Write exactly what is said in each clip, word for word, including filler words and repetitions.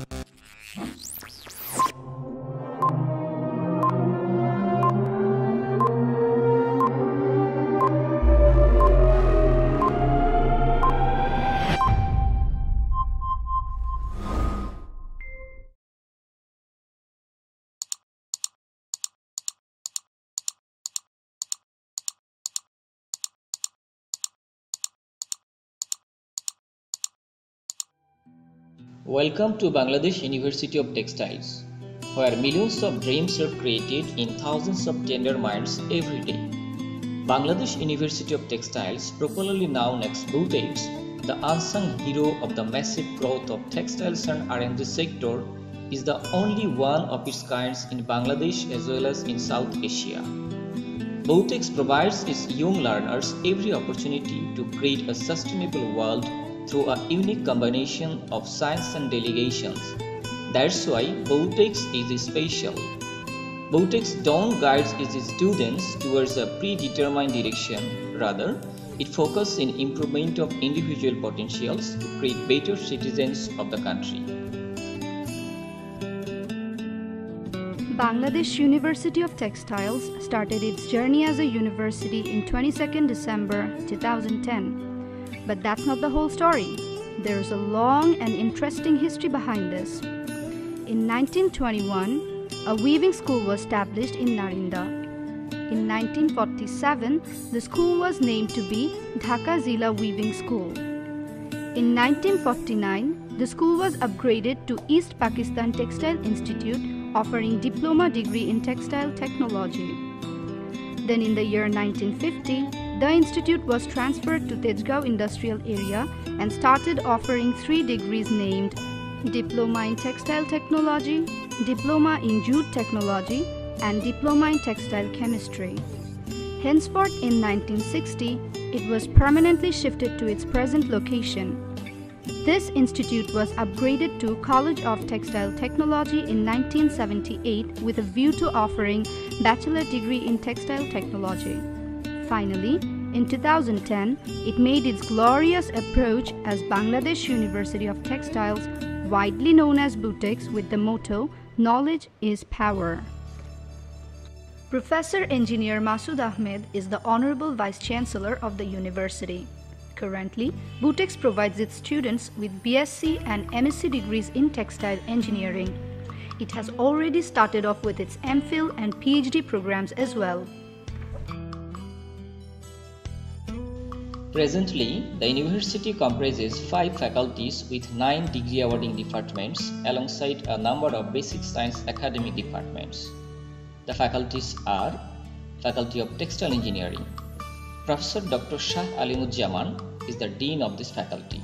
Welcome to Bangladesh University of Textiles, where millions of dreams are created in thousands of tender minds every day. Bangladesh University of Textiles, popularly known as BUTEX, the unsung hero of the massive growth of textiles and R and D sector, is the only one of its kind in Bangladesh as well as in South Asia. BUTEX provides its young learners every opportunity to create a sustainable world through a unique combination of science and delegations. That's why BUTEX is special. BUTEX don't guide its students towards a predetermined direction. Rather, it focuses on improvement of individual potentials to create better citizens of the country. Bangladesh University of Textiles started its journey as a university in twenty-second December two thousand ten. But that's not the whole story. There's a long and interesting history behind this. In nineteen twenty-one, a weaving school was established in Narinda. In nineteen forty-seven, the school was named to be Dhaka Zilla Weaving School. In nineteen forty-nine, the school was upgraded to East Pakistan Textile Institute, offering diploma degree in textile technology. Then in the year nineteen fifty, the institute was transferred to Tejgaon Industrial Area and started offering three degrees named Diploma in Textile Technology, Diploma in Jute Technology, and Diploma in Textile Chemistry. Henceforth, in nineteen sixty, it was permanently shifted to its present location. This institute was upgraded to College of Textile Technology in nineteen seventy-eight with a view to offering bachelor degree in textile technology. Finally, in two thousand ten, it made its glorious approach as Bangladesh University of Textiles, widely known as BUTEX, with the motto, "Knowledge is Power." Professor Engineer Masood Ahmed is the Honorable Vice Chancellor of the university. Currently, BUTEX provides its students with B S c and M S c degrees in textile engineering. It has already started off with its M Phil and P H D programs as well. Presently, the university comprises five faculties with nine degree awarding departments alongside a number of basic science academic departments. The faculties are Faculty of Textile Engineering. Professor Doctor Shah Alimuzzaman is the Dean of this faculty.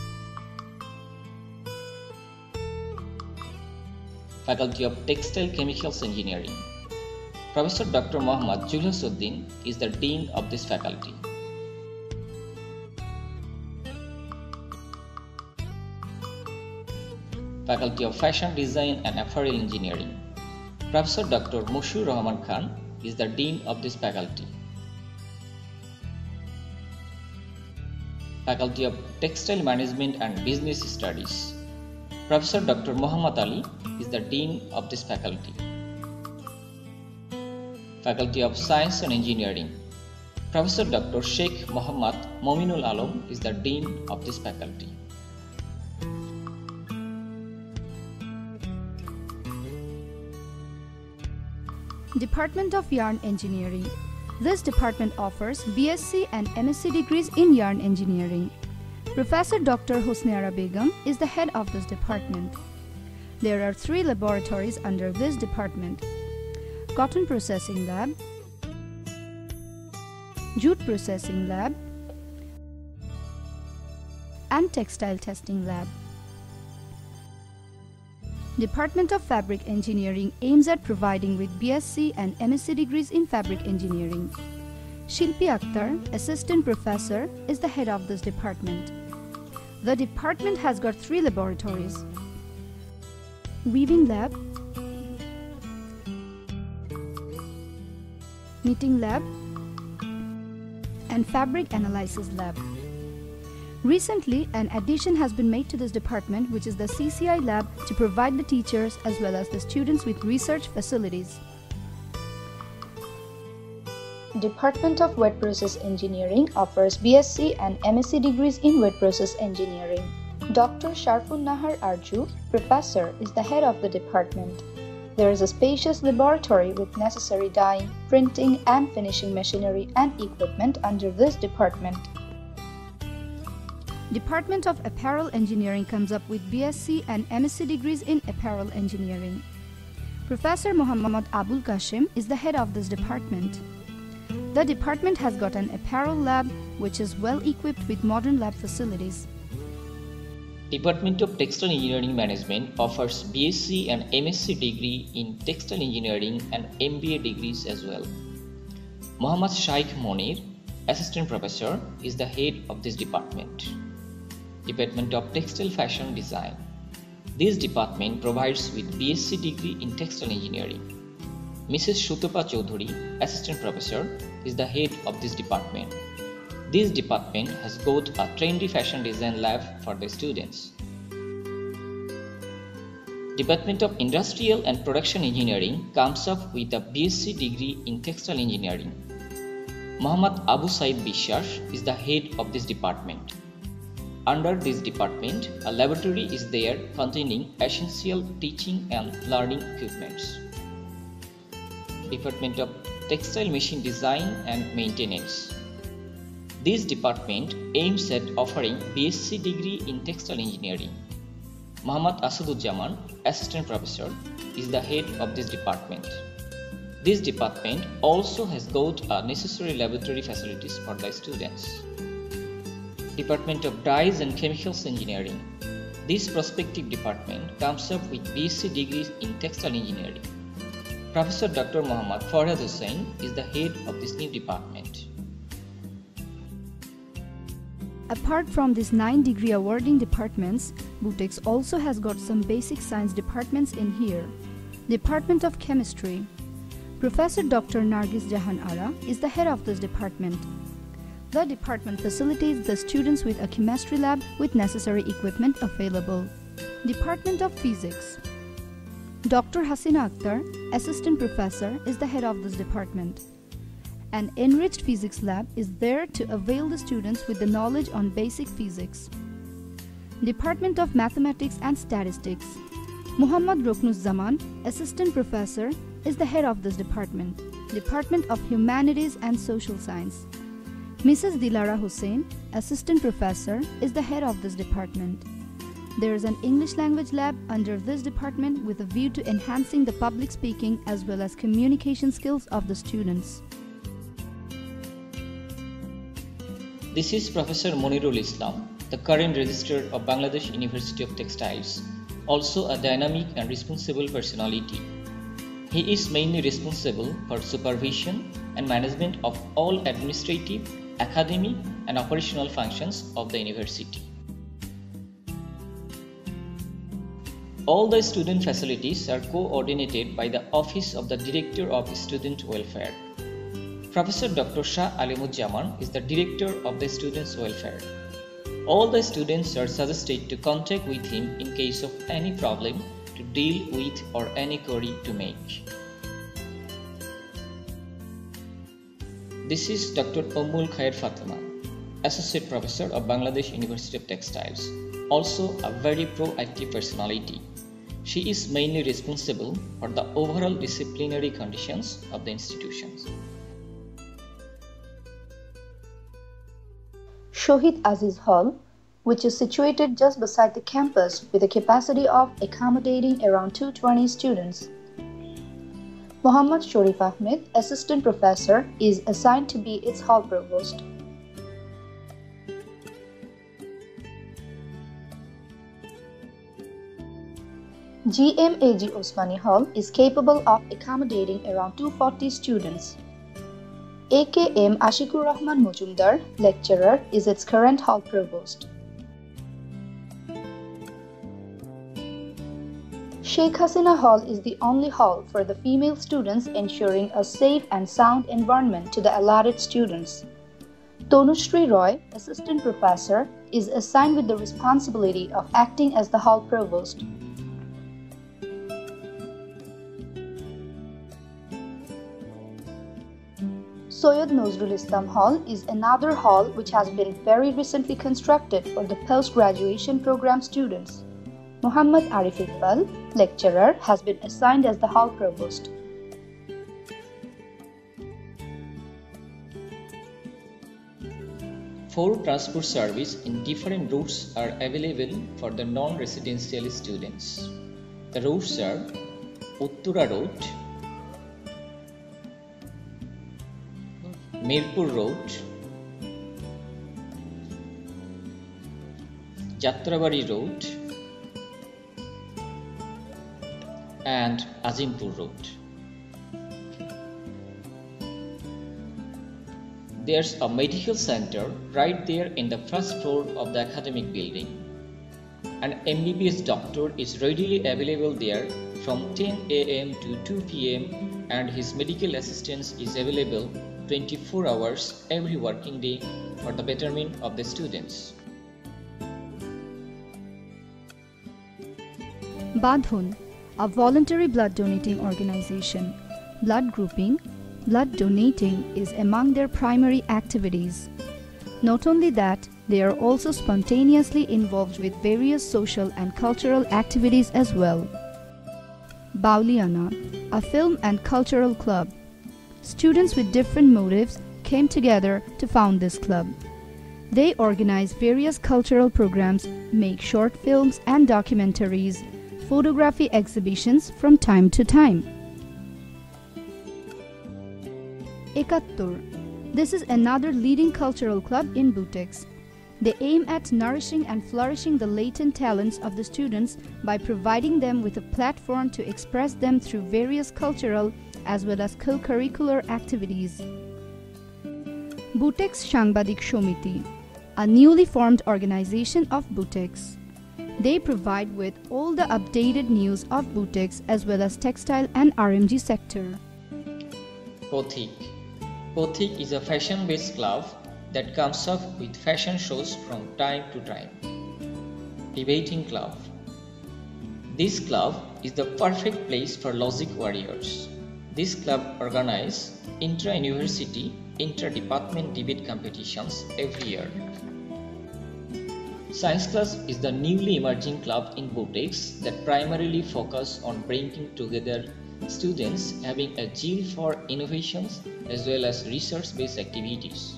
Faculty of Textile Chemicals Engineering. Professor Doctor Muhammad Julhasuddin is the Dean of this faculty. Faculty of Fashion Design and Apparel Engineering. Professor Doctor Mushur Rahman Khan is the Dean of this faculty. Faculty of Textile Management and Business Studies. Professor Doctor Muhammad Ali is the Dean of this faculty. Faculty of Science and Engineering. Professor Doctor Sheikh Muhammad Mominul Alam is the Dean of this faculty. Department of Yarn Engineering. This department offers B S c and M S c degrees in yarn engineering. Professor Doctor Hosniara Begum is the head of this department. There are three laboratories under this department: Cotton Processing Lab, Jute Processing Lab, and Textile Testing Lab. Department of Fabric Engineering aims at providing with B S c and M S c degrees in fabric engineering. Shilpi Akhtar, Assistant Professor, is the head of this department. The department has got three laboratories: Weaving Lab, Knitting Lab, and Fabric Analysis Lab. Recently, an addition has been made to this department, which is the C C I lab, to provide the teachers as well as the students with research facilities. Department of Wet Process Engineering offers B S c and M S c degrees in Wet Process Engineering. Doctor Sharfun Nahar Arju, professor, is the head of the department. There is a spacious laboratory with necessary dyeing, printing and finishing machinery and equipment under this department. Department of Apparel Engineering comes up with B S c and M S c degrees in Apparel Engineering. Professor Muhammad Abul Qasim is the head of this department. The department has got an apparel lab which is well equipped with modern lab facilities. Department of Textile Engineering Management offers B S c and M S c degree in Textile Engineering and M B A degrees as well. Muhammad Shaikh Monir, Assistant Professor, is the head of this department. Department of Textile Fashion Design. This department provides with B S c degree in Textile Engineering. Missus Shutopa Chaudhuri, Assistant Professor, is the head of this department. This department has got a trendy fashion design lab for the students. Department of Industrial and Production Engineering comes up with a B S c degree in Textile Engineering. Muhammad Abu Said Bishar is the head of this department. Under this department, a laboratory is there containing essential teaching and learning equipments. Department of Textile Machine Design and Maintenance. This department aims at offering B S c degree in Textile Engineering. Muhammad Asaduzzaman, Assistant Professor, is the head of this department. This department also has got a necessary laboratory facilities for the students. Department of Dyes and Chemicals Engineering. This prospective department comes up with B S c degrees in Textile Engineering. Professor Doctor Muhammad Farhad Hussain is the head of this new department. Apart from these nine degree awarding departments, BUTEX also has got some basic science departments in here. Department of Chemistry. Professor Doctor Nargis Jahan Ara is the head of this department. The department facilitates the students with a chemistry lab with necessary equipment available. Department of Physics. Doctor Hasina Akhtar, Assistant Professor, is the head of this department. An enriched physics lab is there to avail the students with the knowledge on basic physics. Department of Mathematics and Statistics. Muhammad Roknuzzaman, Assistant Professor, is the head of this department. Department of Humanities and Social Science. Missus Dilara Hussain, Assistant Professor, is the head of this department. There is an English language lab under this department with a view to enhancing the public speaking as well as communication skills of the students. This is Professor Monirul Islam, the current Registrar of Bangladesh University of Textiles, also a dynamic and responsible personality. He is mainly responsible for supervision and management of all administrative, academic and operational functions of the university. All the student facilities are coordinated by the Office of the Director of Student Welfare. Professor Doctor Shah Alimuzzaman is the Director of the Students' Welfare. All the students are suggested to contact with him in case of any problem to deal with or any query to make. This is Doctor Ummul Khair Fatima, Associate Professor of Bangladesh University of Textiles, also a very proactive personality. She is mainly responsible for the overall disciplinary conditions of the institutions. Shohid Aziz Hall, which is situated just beside the campus with a capacity of accommodating around two hundred twenty students. Muhammad Sharif Ahmed, Assistant Professor, is assigned to be its Hall Provost. G M A G Osmani Hall is capable of accommodating around two hundred forty students. A K M Ashikur Rahman Mujumdar, Lecturer, is its current Hall Provost. Sheikh Hasina Hall is the only hall for the female students, ensuring a safe and sound environment to the allotted students. Tonushri Roy, Assistant Professor, is assigned with the responsibility of acting as the Hall Provost. Soyed Nozrul Islam Hall is another hall which has been very recently constructed for the post-graduation program students. Muhammad Arif Iqbal, lecturer, has been assigned as the Hall Provost. Four transport services in different routes are available for the non-residential students. The routes are Uttura Road, Mirpur Road, Jatrabari Road, and Azimpur Road. There's a medical center right there in the first floor of the academic building. An M B B S doctor is readily available there from ten A M to two P M and his medical assistance is available twenty-four hours every working day for the betterment of the students. Badhun, a voluntary blood donating organization. Blood grouping, blood donating is among their primary activities. Not only that, they are also spontaneously involved with various social and cultural activities as well. Bauliana, a film and cultural club. Students with different motives came together to found this club. They organize various cultural programs, make short films and documentaries, photography exhibitions from time to time. Ekattur. This is another leading cultural club in BUTEX. They aim at nourishing and flourishing the latent talents of the students by providing them with a platform to express them through various cultural as well as co-curricular activities. BUTEX Shangbadik Shomiti, a newly formed organization of BUTEX. They provide with all the updated news of BUTEX as well as textile and R M G sector. Pothik. Pothik is a fashion-based club that comes up with fashion shows from time to time. Debating club. This club is the perfect place for logic warriors. This club organizes intra-university, inter-department debate competitions every year. Science class is the newly emerging club in BUTEX that primarily focus on bringing together students having a zeal for innovations as well as research-based activities.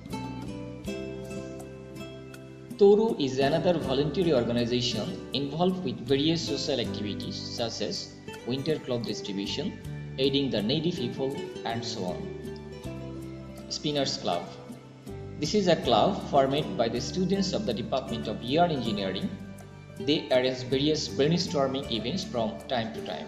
Toru is another voluntary organization involved with various social activities such as winter cloth distribution, aiding the needy people, and so on. Spinners Club. This is a club formed by the students of the Department of Yard Engineering. They arrange various brainstorming events from time to time.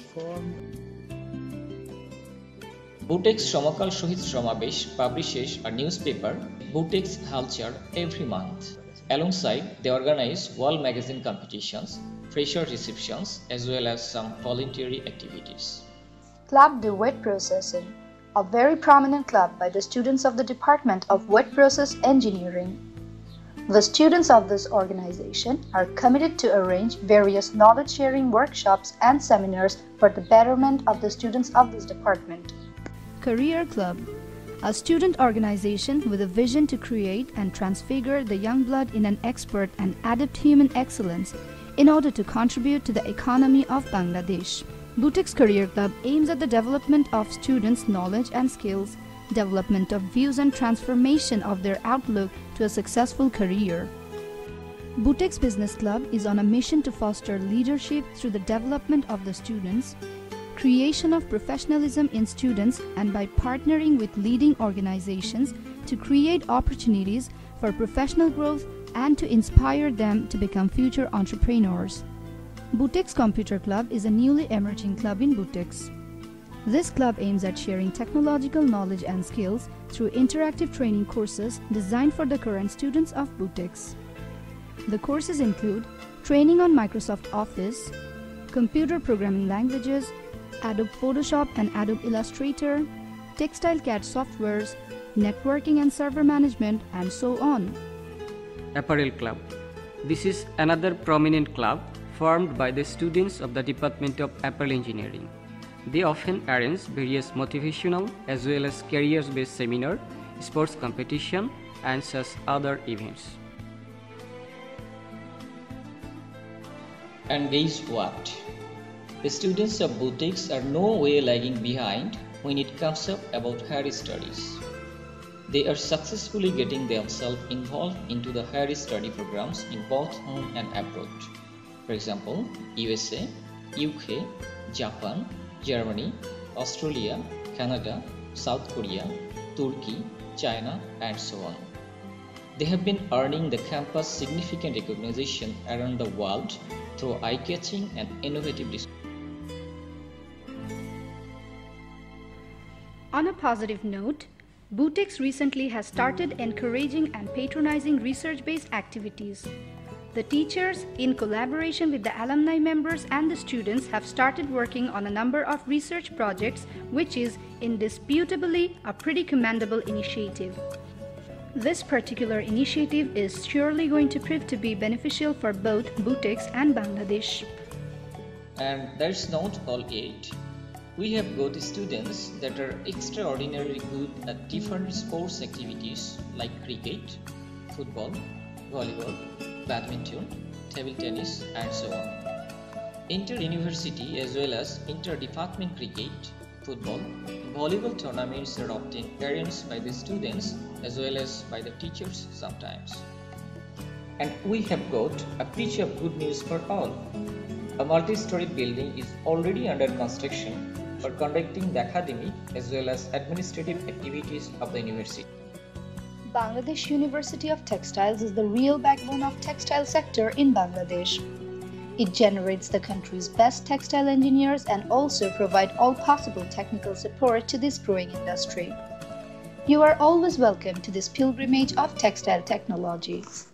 BUTEX Shomakal Shohit Shomabesh publishes a newspaper, BUTEX Culture, every month. Alongside, they organize wall magazine competitions, fresher receptions, as well as some voluntary activities. Club de Wet Processing, a very prominent club by the students of the Department of Wet Process Engineering. The students of this organization are committed to arrange various knowledge-sharing workshops and seminars for the betterment of the students of this department. Career Club, a student organization with a vision to create and transfigure the young blood in an expert and adept human excellence in order to contribute to the economy of Bangladesh. BUTEX Career Club aims at the development of students' knowledge and skills, development of views and transformation of their outlook to a successful career. BUTEX Business Club is on a mission to foster leadership through the development of the students, creation of professionalism in students, and by partnering with leading organizations to create opportunities for professional growth and to inspire them to become future entrepreneurs. BUTEX Computer Club is a newly emerging club in BUTEX. This club aims at sharing technological knowledge and skills through interactive training courses designed for the current students of BUTEX. The courses include training on Microsoft Office, computer programming languages, Adobe Photoshop and Adobe Illustrator, textile C A D softwares, networking and server management, and so on. Apparel Club. This is another prominent club formed by the students of the Department of Apparel Engineering. They often arrange various motivational as well as careers-based seminar, sports competition, and such other events. And guess what? The students of BUTEX are no way lagging behind when it comes up about higher studies. They are successfully getting themselves involved into the higher study programs in both home and abroad. For example, U S A, U K, Japan, Germany, Australia, Canada, South Korea, Turkey, China, and so on. They have been earning the campus significant recognition around the world through eye-catching and innovative displays. On a positive note, BUTEX recently has started encouraging and patronizing research-based activities. The teachers, in collaboration with the alumni members and the students, have started working on a number of research projects, which is indisputably a pretty commendable initiative. This particular initiative is surely going to prove to be beneficial for both BUTEX and Bangladesh. And that's not all yet. We have got students that are extraordinarily good at different sports activities like cricket, football, volleyball, badminton, table tennis, and so on. Inter-university as well as inter-department cricket, football, and volleyball tournaments are often arranged by the students as well as by the teachers sometimes. And we have got a piece of good news for all. A multi-story building is already under construction for conducting the academic as well as administrative activities of the university. Bangladesh University of Textiles is the real backbone of textile sector in Bangladesh. It generates the country's best textile engineers and also provide all possible technical support to this growing industry. You are always welcome to this pilgrimage of textile technology.